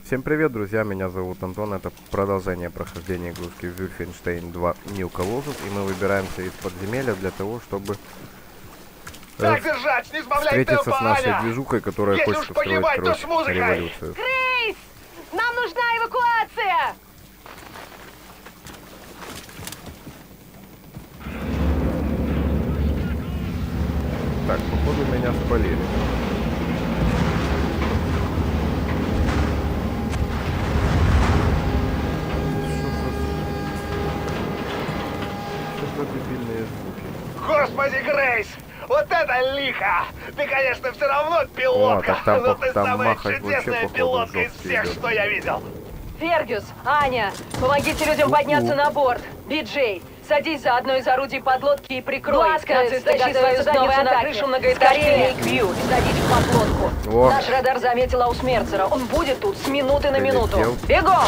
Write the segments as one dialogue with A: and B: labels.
A: Всем привет, друзья, меня зовут Антон, это продолжение прохождения игрушки Wolfenstein 2 New Colossus, и мы выбираемся из подземелья для того, чтобы встретиться с нашей движухой, которая хочет устроить, короче, революцию.
B: Грейс! Нам нужна эвакуация!
A: Так, походу меня спалили. Дебильные звуки.
C: Господи, Грейс! Вот это лихо! Ты, конечно, все равно пилотка, но ты самая чудесная пилотка из всех, что я видел.
B: Фергюс, Аня, помогите людям подняться на борт. Биджей, садись за одно из орудий подлодки и прикрой. Нацисты тащи свою задницу на крышу многоэтажки Лейквью и садись в подлодку.
A: Во.
B: Наш радар заметил Аусмерцера. Он будет тут с минуты на минуту.
A: Прилетел.
B: Бегом!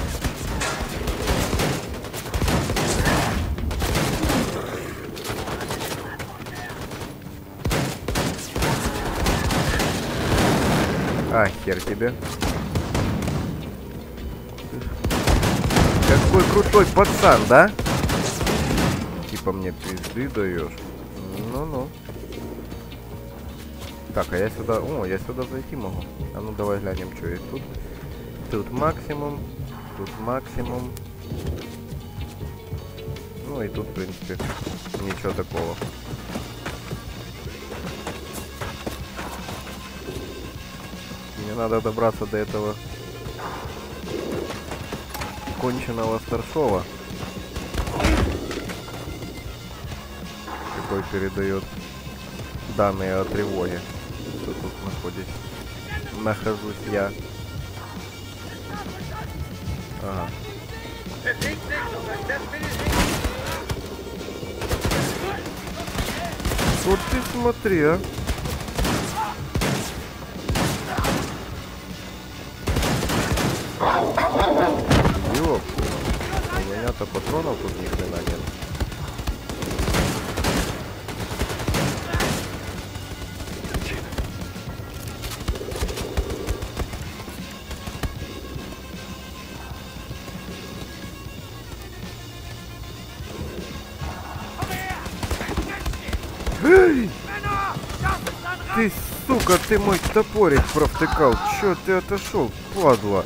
A: А, хер тебе. Какой крутой пацан, да? Типа мне пизды даешь. Ну-ну. Так, а я сюда... О, я сюда зайти могу. А ну давай глянем, что есть тут. Тут максимум. Тут максимум. Ну и тут, в принципе, ничего такого. Мне надо добраться до этого конченого старшова, который передает данные о тревоге. Что тут нахожусь я. Ага. Вот ты смотри, а. Ёп. У меня-то патронов тут ни хрена нет. Эй! Ты, сука, ты мой топорик провтыкал. Чё ты отошел, падла?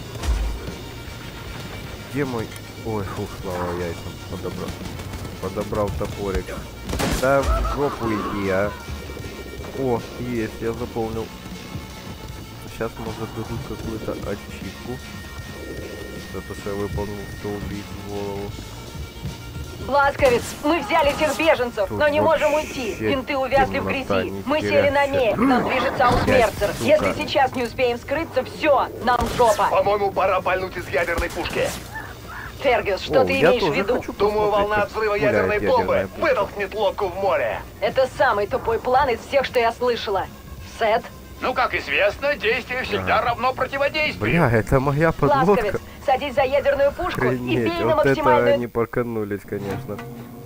A: Где мой... Ой, фух, слава яйцам. Подобрал топорик. Да в жопу иди, а. О, есть, я заполнил. Сейчас, может, дадут какую-то ачивку. За то, что я выполнил 100 убийств в голову.
B: Ласковец, мы взяли тех беженцев,
A: Тут
B: но не можем уйти. Винты увязли в
A: темнота,
B: грязи.
A: ни
B: Мы
A: хера.
B: сели на мель. Нам движется Аусмерцер.
A: Сука.
B: Если сейчас не успеем скрыться, все, нам жопа.
C: По-моему, пора пальнуть из ядерной пушки.
B: Фергюс, что ты
A: я
B: имеешь в
A: тоже
B: виду?
A: хочу
C: Думаю,
A: посмотреть,
C: волна
A: как
C: от взрыва
A: гуляет
C: ядерной бомбы
A: ядерная пушка.
C: вытолкнет лодку в море.
B: Это самый тупой план из всех, что я слышала. Сет,
C: Ну, как известно, действие всегда равно противодействию.
A: Бля, это моя подлодка.
B: Ласковец, садись за ядерную пушку и
A: Охренеть,
B: бей на
A: вот это
B: максимальную...
A: они порканулись, конечно.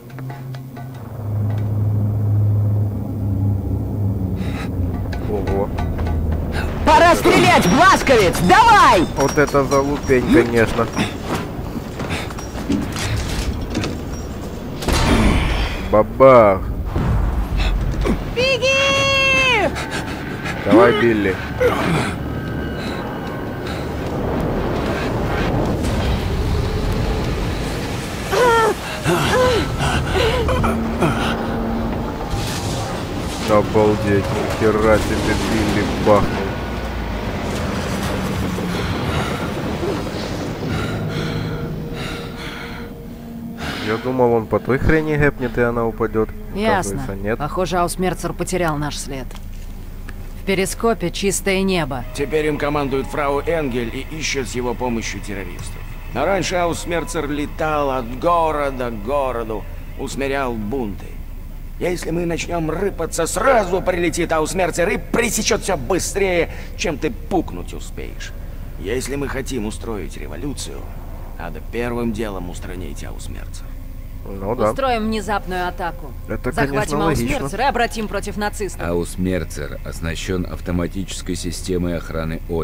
A: Ого.
D: Пора стрелять, Бласковец! Давай!
A: Вот это залупень, конечно. Бабах.
D: Беги!
A: Давай, Билли. Обалдеть, нихера себе Билли бахнул. Я думал, он по той хрени гэпнет, и она упадет.
D: Ясно.
A: Оказывается, нет.
D: Похоже, Аусмерцер потерял наш след. В перископе чистое небо.
E: Теперь им командует фрау Энгель и ищет с его помощью террористов. Но раньше Аусмерцер летал от города к городу, усмирял бунты. Если мы начнем рыпаться, сразу прилетит Аусмерцер и пресечет все быстрее, чем ты пукнуть успеешь. Если мы хотим устроить революцию, надо первым делом устранить Аусмерцер.
A: Ну да.
D: Устроим внезапную атаку.
A: Это,
D: Захватим
A: конечно, логично.
D: Аусмерцер и обратим против нацистов.
F: Аусмерцер оснащен автоматической системой охраны Один.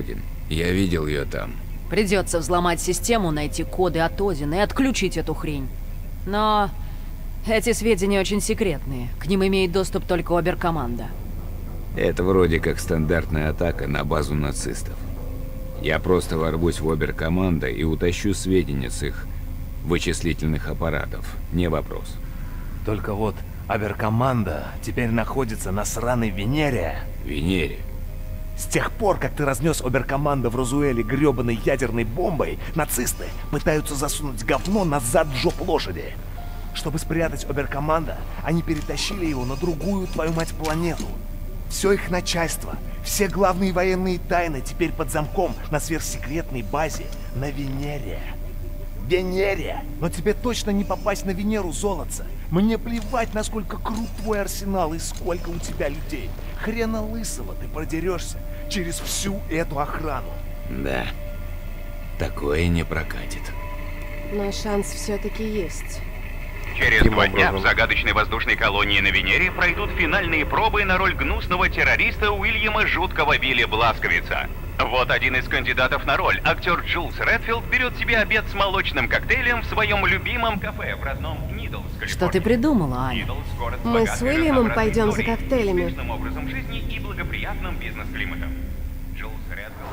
E: Я видел ее там.
D: Придется взломать систему, найти коды от Одина и отключить эту хрень. Но эти сведения очень секретные. К ним имеет доступ только оберкоманда.
E: Это вроде как стандартная атака на базу нацистов. Я просто ворвусь в оберкоманда и утащу сведения с их вычислительных аппаратов. Не вопрос.
C: Только вот оберкоманда теперь находится на сраной Венере.
E: Венере?
C: С тех пор, как ты разнес оберкоманда в Розуэле гребаной ядерной бомбой, нацисты пытаются засунуть говно назад в жоп лошади. Чтобы спрятать оберкоманда, они перетащили его на другую, твою мать, планету. Все их начальство, все главные военные тайны теперь под замком на сверхсекретной базе на Венере. Венере! Но тебе точно не попасть на Венеру, золотца. Мне плевать, насколько крут твой арсенал и сколько у тебя людей. Хрена лысого ты продерешься через всю эту охрану.
E: Да, такое не прокатит.
F: Но шанс все-таки есть.
G: Через 2 дня в загадочной воздушной колонии на Венере пройдут финальные пробы на роль гнусного террориста Уильяма Жуткого Вилли Бласковица. Вот один из кандидатов на роль. Актер Джулс Редфилд берет себе обед с молочным коктейлем в своем любимом кафе в родном Нидлс, Калифорния.
D: Что ты придумала, Аня?
F: Мы с Уильямом пойдем за коктейлями.
G: Успешным образом жизни и благоприятным бизнес-климатом. Джулс Редфилд.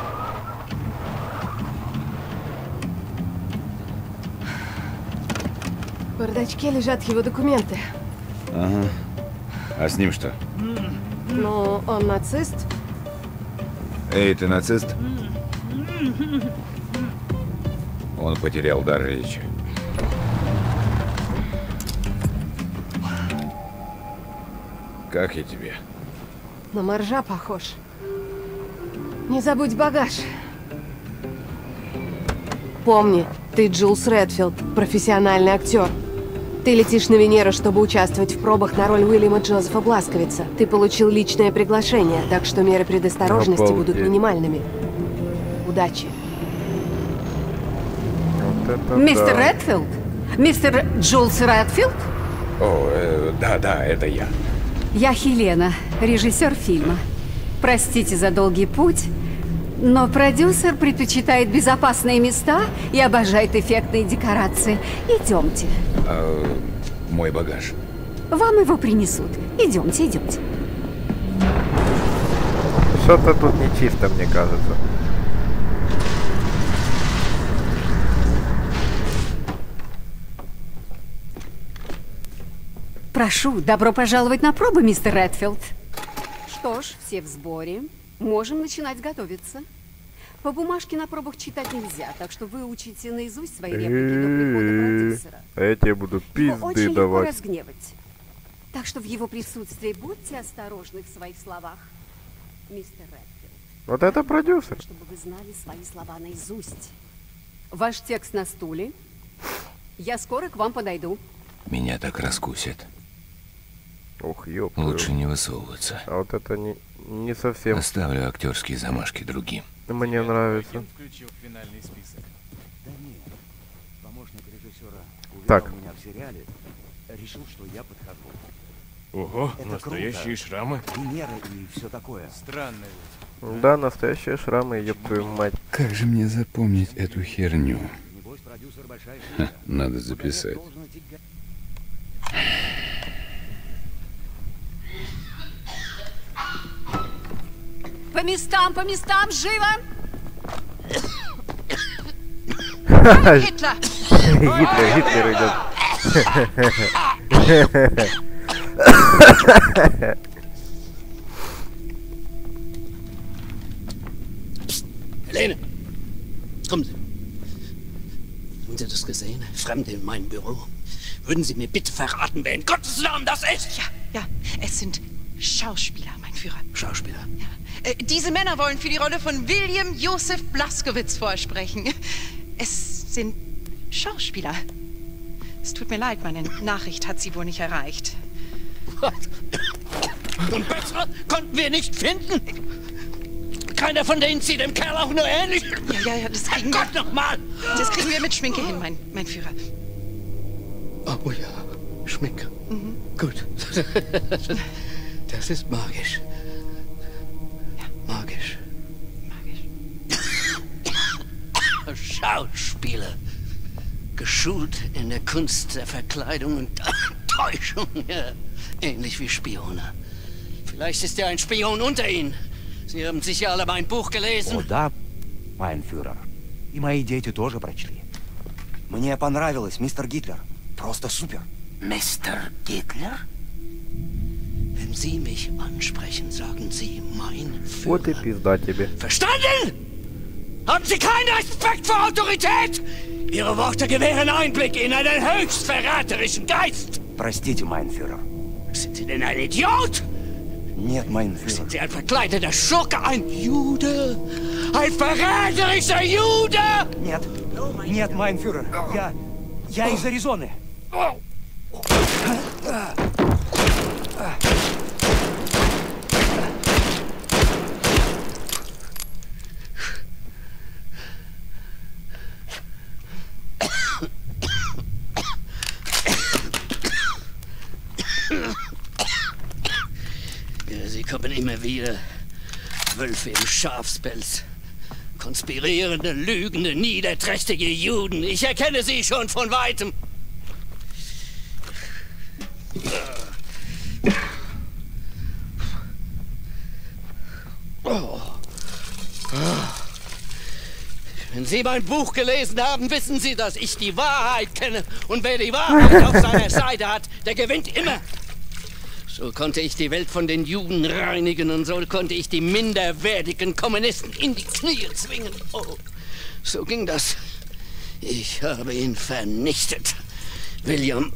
F: В бардачке лежат его документы.
E: Ага. А с ним что?
F: Ну, он нацист.
E: Эй, ты нацист? Он потерял дар речи. Как я тебе?
F: На моржа похож. Не забудь багаж. Помни, ты Джулс Редфилд, профессиональный актер. Ты летишь на Венеру, чтобы участвовать в пробах на роль Уильяма Джозефа Бласковица. Ты получил личное приглашение, так что меры предосторожности будут минимальными. Удачи.
A: Вот
H: Мистер Редфилд? Мистер Джулс Редфилд?
E: О, да, это я.
H: Я Хелена, режиссер фильма. Простите за долгий путь, но продюсер предпочитает безопасные места и обожает эффектные декорации. Идемте.
E: Мой багаж.
H: Вам его принесут. Идемте, идемте.
A: Что-то тут нечисто, мне кажется.
H: Прошу, добро пожаловать на пробы, мистер Редфилд. Что ж, все в сборе. Можем начинать готовиться. По бумажке на пробах читать нельзя, так что вы учите наизусть свои реплики до прихода продюсера.
A: А я тебе буду
H: Его
A: пизды
H: очень легко
A: давать.
H: разгневать. Так что в его присутствии будьте осторожны в своих словах, мистер Редфилд.
A: Вот это продюсер.
H: Чтобы вы знали свои слова наизусть. Ваш текст на стуле. Я скоро к вам подойду.
E: Меня так раскусят.
A: Ух, ёп.
E: Лучше не высовываться.
A: А вот это не совсем
E: Оставлю актерские замашки другим.
A: мне нравится.
I: Включил в финальный список.
J: Да нет. Помощник режиссера
A: Так.
J: увидел меня в сериале, решил, что я подхожу.
I: Ого,
J: Это
I: настоящие
J: круто.
I: шрамы.
J: Венера и все такое.
I: Странно ведь.
A: Да, настоящие шрамы, ёб твою мать.
E: Как же мне запомнить эту херню?
J: Небось, продюсер большая
E: Ха,
J: фигура.
E: надо записать.
J: Должен идти к-
H: По местам, живо!
D: Гитлер!
A: Гитлер идет.
K: Helene, kommen Sie. Haben Sie das gesehen? Fremde in meinem Büro. Würden Sie mir bitte verraten, wer in Gottes Namen das ist?
L: Ja, es sind Schauspieler, mein Führer.
K: Schauspieler.
L: Ja. Diese Männer wollen für die Rolle von William Joseph Blaskowitz vorsprechen. Es sind Schauspieler. Es tut mir leid, meine Nachricht hat Sie wohl nicht erreicht.
K: Was? Und bessere konnten wir nicht finden? Keiner von denen sieht dem Kerl auch nur ähnlich.
L: Ja, das kriegen
K: Gott nochmal!
L: Das kriegen wir mit Schminke hin, mein Führer.
K: Oh ja, Schminke.
L: Mhm.
K: Gut. Das ist magisch.
L: Ja.
K: Magisch.
L: Magisch.
K: Schauspieler. Geschult in der Kunst der Verkleidung und Täuschung. Ja, ähnlich wie Spione. Vielleicht ist ja ein Spion unter Ihnen. Sie haben sicher alle mein Buch gelesen.
J: О, да, mein Führer. И мои дети тоже прочли. Мне понравилось, мистер Гитлер. Просто супер.
K: Mr. Hitler? Wenn Sie mich ansprechen, sagen Sie mein
A: Вот и
K: Führer.
A: пизда тебе.
K: Verstanden? Haben Sie keinen Respekt vor Autorität? Ihre Worte gewähren Einblick in einen höchst verräterischen Geist.
J: Простите, mein Führer.
K: Sind Sie denn ein Idiot?
J: Нет, mein Führer.
K: Sind Sie ein verkleideter Schurke, ein Jude? Ein verräterischer Jude?
J: Нет, нет, mein Führer. Я из Аризоны.
K: Ja, Sie kommen immer wieder. Wölfe im Schafspelz. Konspirierende, lügende, niederträchtige Juden. Ich erkenne Sie schon von Weitem. Wenn Sie mein Buch gelesen haben, wissen Sie, dass ich die Wahrheit kenne. Und wer die Wahrheit auf seiner Seite hat, der gewinnt immer. So konnte ich die Welt von den Juden reinigen und so konnte ich die minderwertigen Kommunisten in die Knie zwingen. Oh, so ging das. Ich habe ihn vernichtet. William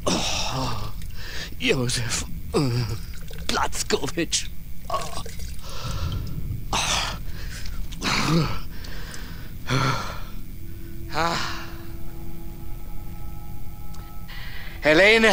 K: Josef Blazkowicz. Helene.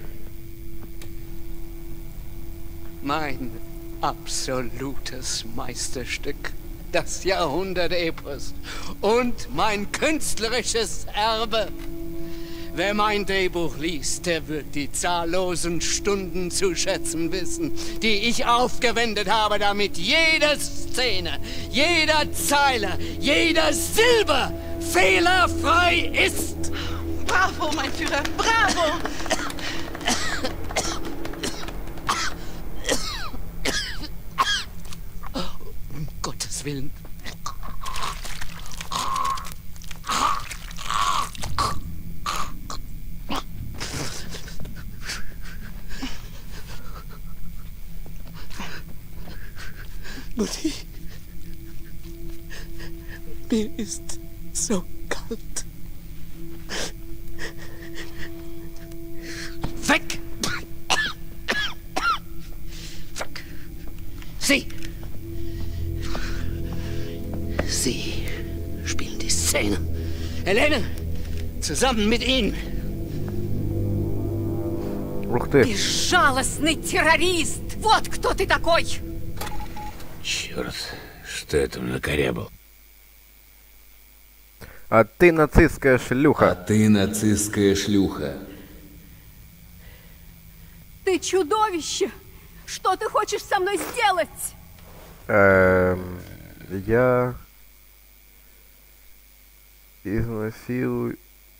K: Mein absolutes Meisterstück, das Jahrhundert-Epos und mein künstlerisches Erbe. Wer mein Drehbuch liest, der wird die zahllosen Stunden zu schätzen wissen, die ich aufgewendet habe, damit jede Szene, jeder Zeile, jeder Silbe fehlerfrei ist.
L: Bravo, mein Führer, bravo!
K: Um Gottes Willen. Mutti, mir ist so kalt. Weg! Weg! Sie! Sie spielen die Szene. Helene, zusammen mit Ihnen.
A: Ух ты.
H: Безжалостный террорист! Вот кто ты такой!
E: Черт, что это накорябал?
A: А ты нацистская шлюха.
M: А ты нацистская шлюха.
H: Ты чудовище! Что ты хочешь со мной сделать?
A: Я изнасилую...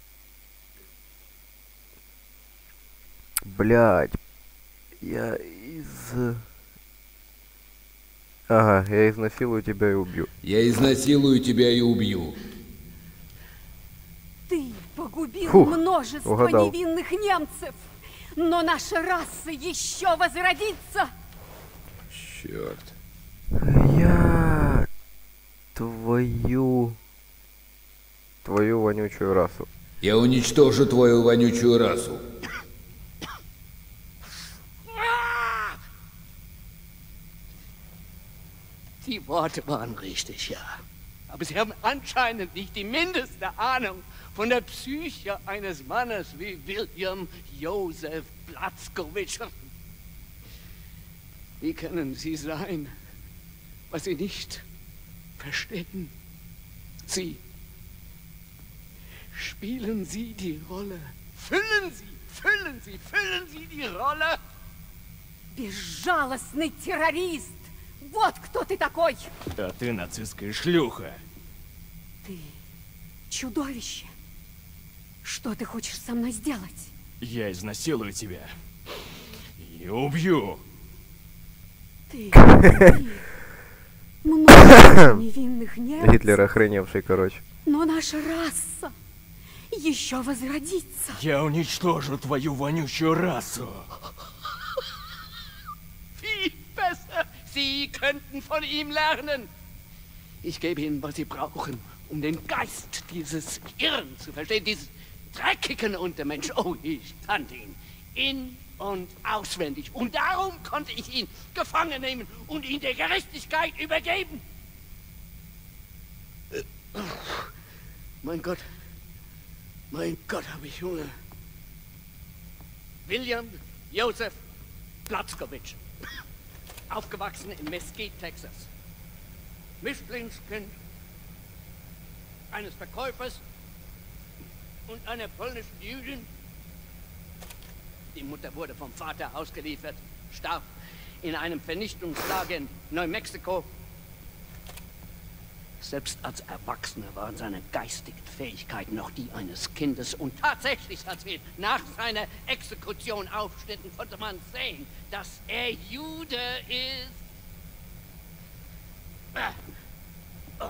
A: Блядь. Я изнасилую тебя и убью.
M: Я изнасилую тебя и убью.
H: Ты погубил
A: Фух,
H: множество
A: угадал.
H: невинных немцев, но наша раса еще возродится.
M: Черт.
A: Я твою вонючую расу.
M: Я уничтожу твою вонючую расу.
K: Die Worte waren richtig, ja. Aber Sie haben anscheinend nicht die mindeste Ahnung von der Psyche eines Mannes wie William Josef Blazkowicz. Wie können Sie sein, was Sie nicht verstehen? Sie spielen Sie die Rolle. Füllen Sie die Rolle.
H: Безжалостный террорист! Вот кто ты такой!
I: А ты нацистская шлюха.
H: Ты Чудовище! Что ты хочешь со мной сделать?
I: Я изнасилую тебя. И убью.
H: Ты много невинных немцев.
A: Гитлер охреневший, короче.
H: Но наша раса еще возродится.
I: Я уничтожу твою вонючую расу.
K: Viel besser. Sie könnten von ihm lernen. Ich gebe Ihnen, was Sie brauchen, um den Geist dieses Irren zu verstehen, dieses dreckigen Untermensch. Oh, ich kannte ihn in- und auswendig. Und darum konnte ich ihn gefangen nehmen und ihn der Gerechtigkeit übergeben. Mein Gott, habe ich Hunger. William Joseph Blazkowicz, aufgewachsen in Mesquite, Texas. Mischlingskind eines Verkäufers und einer polnischen Jüdin. Die Mutter wurde vom Vater ausgeliefert, starb in einem Vernichtungslager in Neumexiko. Selbst als Erwachsener waren seine geistigen Fähigkeiten noch die eines Kindes. Und tatsächlich, als wir nach seiner Exekution aufschnitten, konnte man sehen, dass er Jude ist. Oh.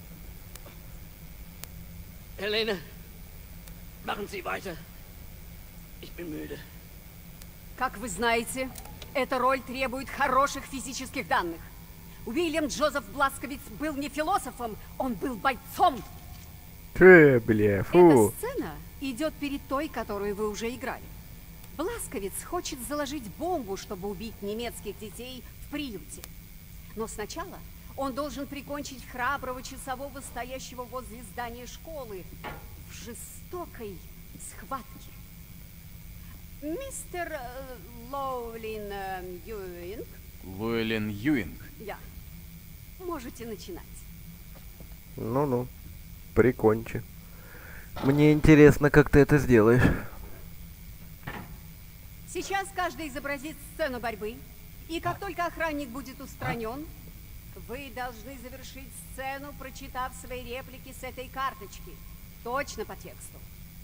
K: Helene, machen Sie weiter. Ich bin müde.
H: Как вы знаете, эта роль требует хороших физических данных. Уильям Джозеф Бласковиц был не философом, он был бойцом.
A: Бля, фу.
H: Эта сцена идет перед той, которую вы уже играли. Бласковиц хочет заложить бомбу, чтобы убить немецких детей в приюте. Но сначала он должен прикончить храброго часового, стоящего возле здания школы, в жестокой схватке. Мистер Лоулин Юинг.
I: Лоулин Юинг.
H: Да. Можете начинать.
A: Ну-ну, прикончи. Мне интересно, как ты это сделаешь.
H: Сейчас каждый изобразит сцену борьбы, и как только охранник будет устранен, вы должны завершить сцену, прочитав свои реплики с этой карточки. Точно по тексту.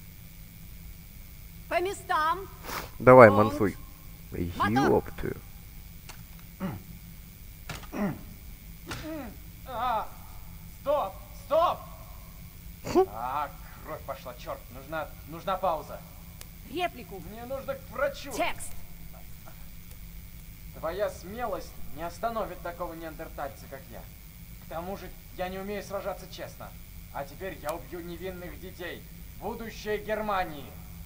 H: По местам.
A: Давай, мансуй. Ёптую.
N: Стоп! Стоп! Кровь пошла, черт. Нужна пауза.
H: Реплику.
N: Мне нужно к врачу.
H: Текст.
N: Твоя смелость не остановит такого неандертальца, как я. К тому же я не умею сражаться честно. А теперь я убью невинных детей. Будущее Германии.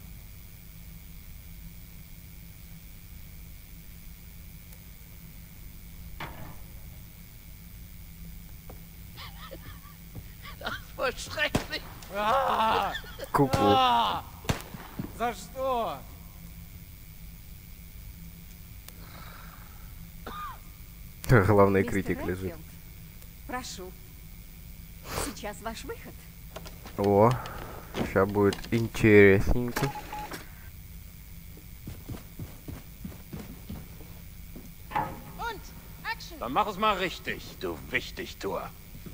K: Das war schrecklich.
A: Ку-ку.
N: За что?
A: Главный
H: Мистер
A: критик лежит.
H: Редфилд, прошу. Сейчас ваш выход.
A: О, сейчас будет интересненько.
O: Dann mach es mal richtig, du Wichtigtuer.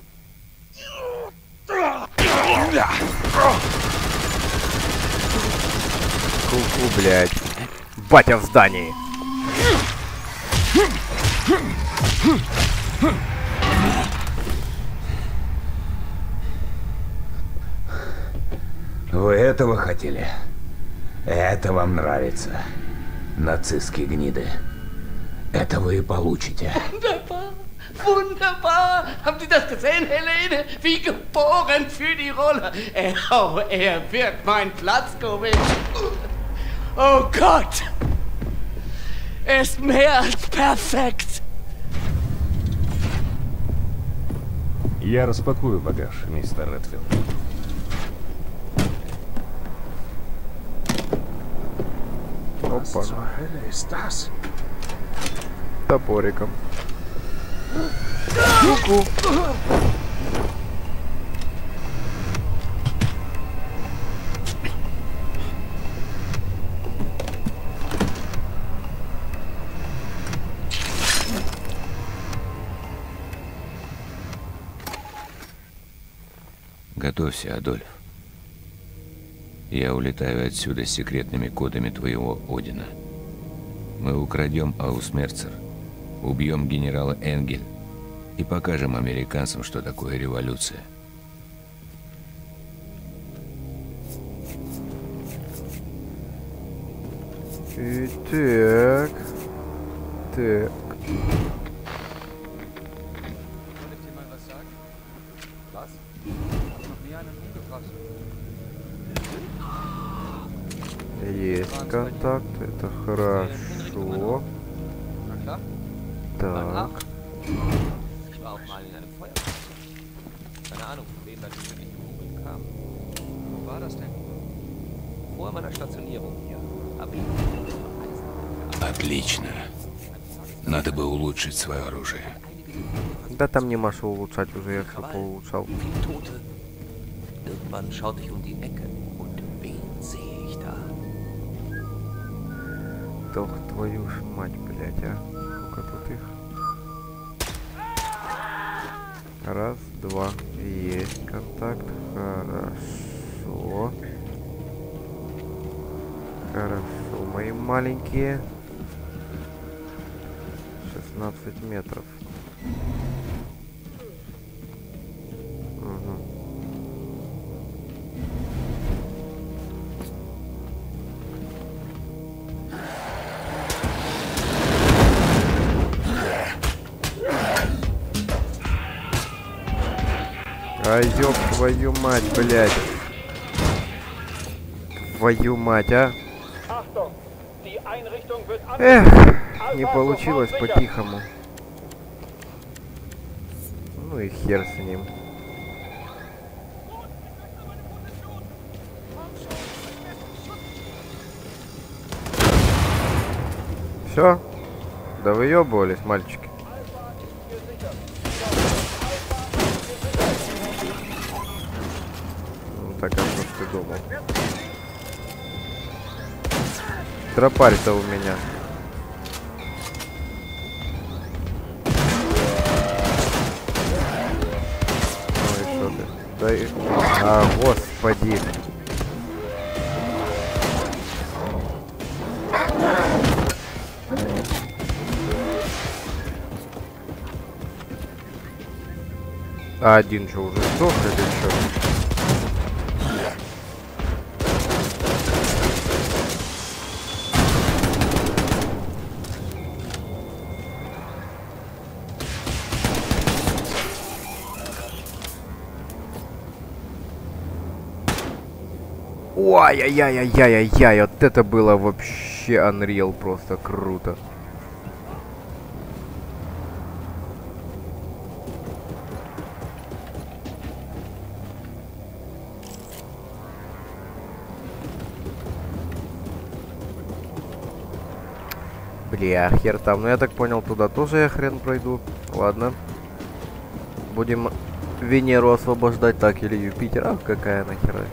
A: Ку-ку, блядь. Батя в здании.
P: Вы этого хотели? Это вам нравится. Нацистские гниды. Это вы и получите.
K: Wunderbar! Wunderbar! Haben Sie das gesehen, Helene? Wie geboren für die Rolle. Er wird mein Blazkowicz. Oh Gott! Er ist mehr als perfekt.
C: Я распакую багаж, мистер Редфилд.
A: Опа. Топориком. Ку-ку.
P: Готовься, Адольф. Я улетаю отсюда с секретными кодами твоего Одина. Мы украдем Аусмерцер, убьем генерала Энгель и покажем американцам, что такое революция.
A: Так. Так. Есть контакт, это хорошо. Так.
P: Отлично. Надо бы улучшить свое оружие.
A: Да там нема что улучшать, уже я все поулучшал.
Q: Irgendwann schaute ich um die Ecke und wen sehe ich da?
A: Doch, твою ж мать, блядь, а. Сколько тут их? Раз, два. Есть контакт. Хорошо. Хорошо, мои маленькие. 16 метров. Угу. А ёб твою мать, блядь. Твою мать, а? Эх, не получилось по-тихому. Ну и хер с ним. Все? Да выебывались, мальчики. Ну так, а что ж ты думал? Тропарь-то у меня. Ой, что ты? Да и... А, господи. А один что, уже сдох или что? Ой-яй-яй-яй-яй-яй, вот это было вообще Unreal, просто круто. Бля, хер там. Ну я так понял, туда тоже я хрен пройду. Ладно. Будем Венеру освобождать, так, или Юпитер. А какая нахер разница.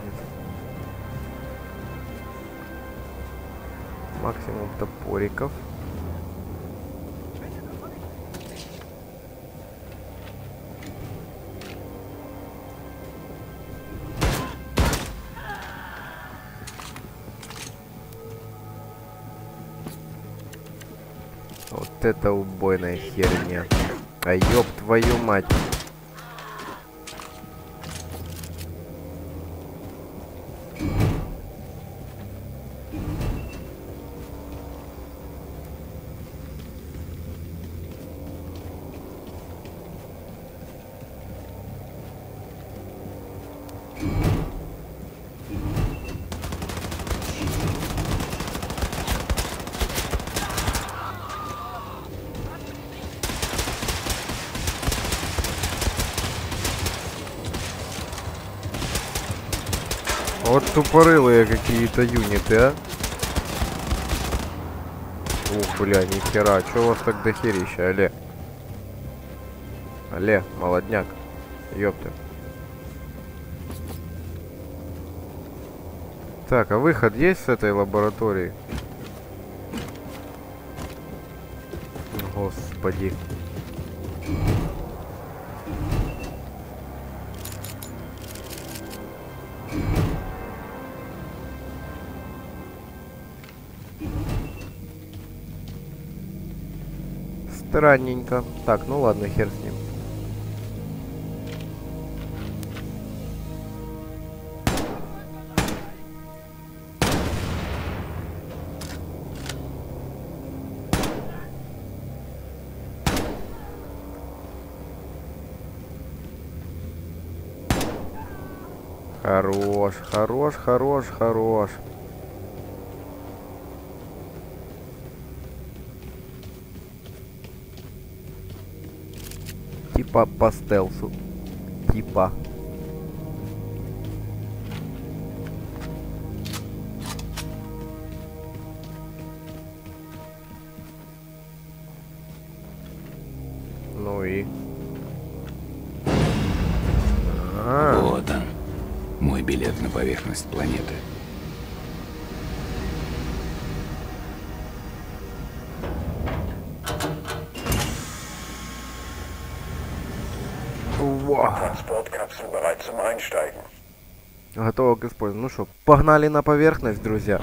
A: Максимум топориков. Вот это убойная херня. А ёб твою мать. Вот тупорылые какие-то юниты, а? Ух, бля, нихера. Чё у вас так дохерища, алле? Алле, молодняк. Ёпты. Так, а выход есть с этой лаборатории? Господи. Странненько. Так, ну ладно, хер с ним. Хорош, хорош, хорош, хорош. Типа по стелсу. Типа. Ну и...
P: Вот он. Мой билет на поверхность планеты.
A: Транспорткапсуль bereit zum Einsteigen. Готово к использованию. Ну что, погнали на поверхность, друзья.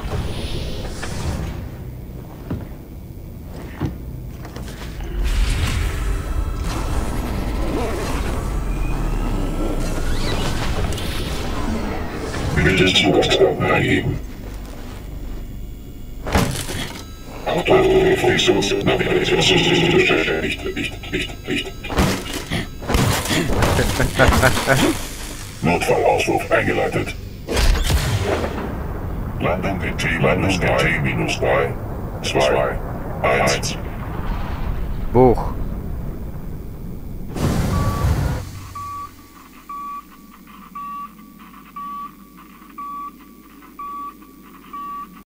R: Bitte Zugangsdaten eingeben. Achtung, Navigationssystems Licht. Notfallauswurf eingeleitet. Landung in T-3, 2, 1.
A: Бух.